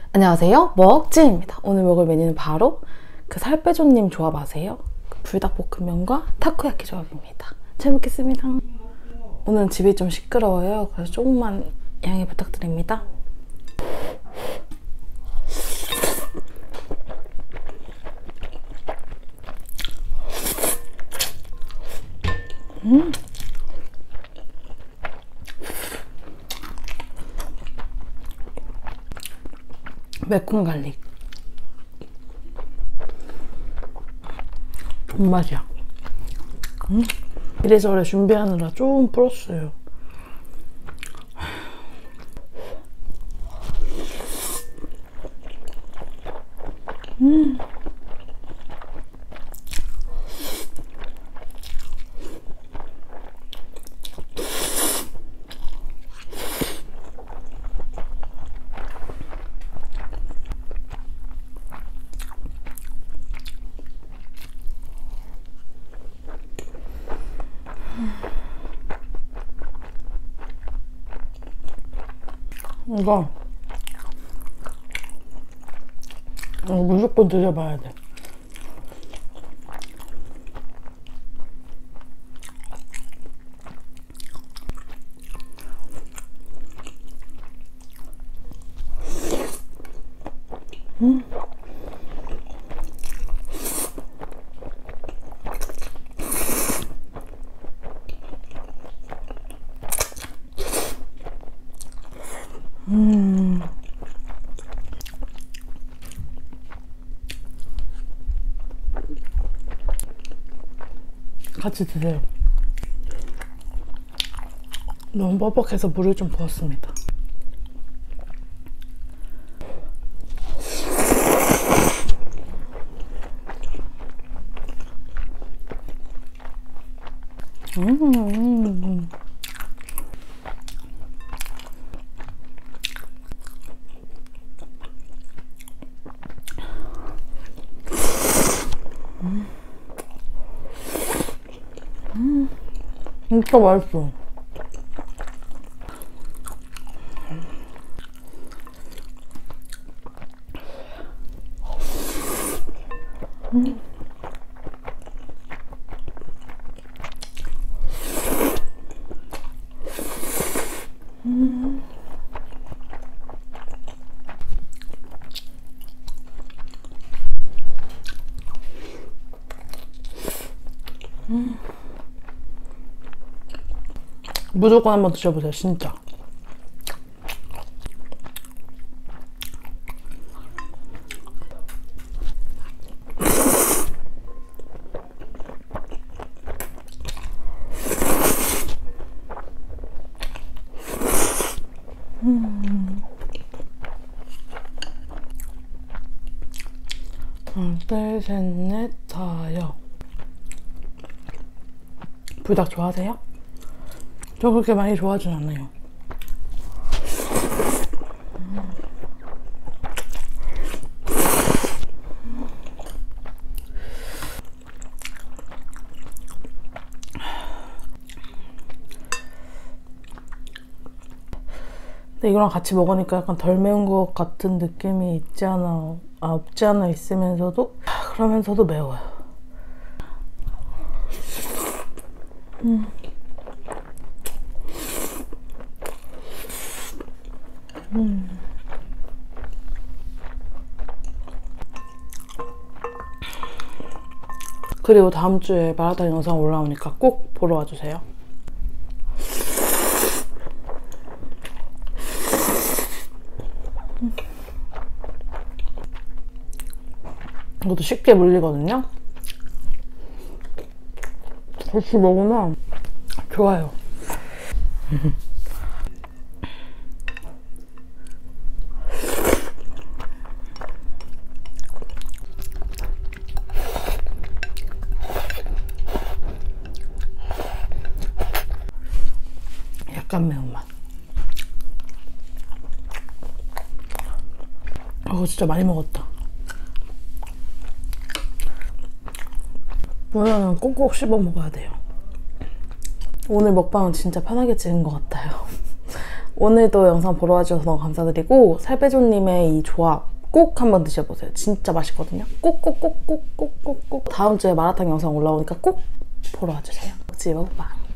안녕하세요, 먹진입니다. 오늘 먹을 메뉴는 바로 그 살빼조님 조합 아세요? 불닭볶음면과 타코야키 조합입니다. 잘 먹겠습니다. 오늘은 집이 좀 시끄러워요. 그래서 조금만 양해 부탁드립니다. 매콤 갈릭 존맛이야. 이래저래 준비하느라 좀 불었어요. 이거 무조건 드셔봐야 돼. 같이 드세요. 너무 뻑뻑해서 물을 좀 부었습니다. 진짜 맛있어. 무조건 한번 드셔보세요, 진짜. 둘, 셋, 넷, 다여. 불닭 좋아하세요? 저 그렇게 많이 좋아하진 않아요. 근데 이거랑 같이 먹으니까 약간 덜 매운 것 같은 느낌이 있지 않아, 없지 않아 있으면서도 그러면서도 매워요. 그리고 다음 주에 마라탕 영상 올라오니까 꼭 보러 와주세요. 이것도 쉽게 물리거든요. 같이 먹으면 좋아요. 약간 매운맛. 진짜 많이 먹었다. 오늘은 꼭꼭 씹어 먹어야 돼요. 오늘 먹방은 진짜 편하게 찍은 것 같아요. 오늘도 영상 보러 와주셔서 너무 감사드리고 살빼조님의 이 조합 꼭 한번 드셔보세요. 진짜 맛있거든요. 꼭꼭꼭꼭꼭꼭꼭 다음 주에 마라탕 영상 올라오니까 꼭 보러 와주세요. 먹지 먹방.